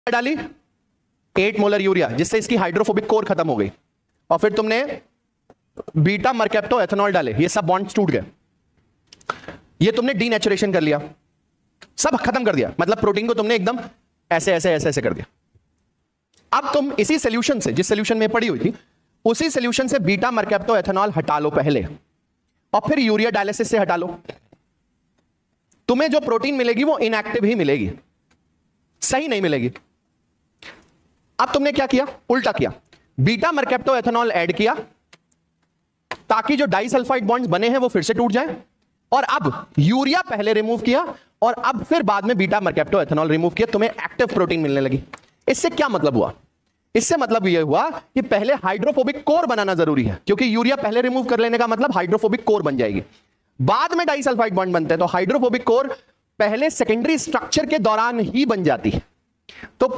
डाली 8 molar urea, जिससे इसकी हाइड्रोफोबिक कोर खत्म हो गई, और फिर तुमने बीटा मर्केप्टो एथेनॉल डाले, ये सब बॉन्ड्स टूट गए, ये तुमने डीनेचुरेशन कर लिया, सब खत्म कर दिया, मतलब प्रोटीन को तुमने एकदम ऐसे ऐसे ऐसे ऐसे कर दिया। अब तुम इसी सोल्यूशन से, जिस सोल्यूशन में पड़ी हुई थी, उसी सोल्यूशन से बीटा मर्केप्टो एथेनॉल हटा लो पहले, और फिर यूरिया डायलिसिस से हटा लो। तुम्हें जो प्रोटीन मिलेगी वो इनएक्टिव ही मिलेगी, सही नहीं मिलेगी। अब तुमने क्या किया, उल्टा किया, बीटा मर्केप्टो एथेनॉल ऐड किया ताकि जो डाइसल्फाइड बॉन्ड्स बने हैं वो फिर से टूट जाएं, और अब यूरिया पहले रिमूव किया और अब फिर बाद में बीटा मर्केप्टो एथेनॉल रिमूव किया, तुम्हें एक्टिव प्रोटीन मिलने लगी। इससे क्या मतलब हुआ? इससे मतलब यह हुआ कि पहले हाइड्रोफोबिक कोर बनाना जरूरी है, क्योंकि यूरिया पहले रिमूव कर लेने का मतलब हाइड्रोफोबिक कोर बन जाएगी, बाद में डाइसल्फाइड बॉन्ड बनते हैं, तो हाइड्रोफोबिक कोर पहले सेकेंडरी स्ट्रक्चर के दौरान ही बन जाती है। तो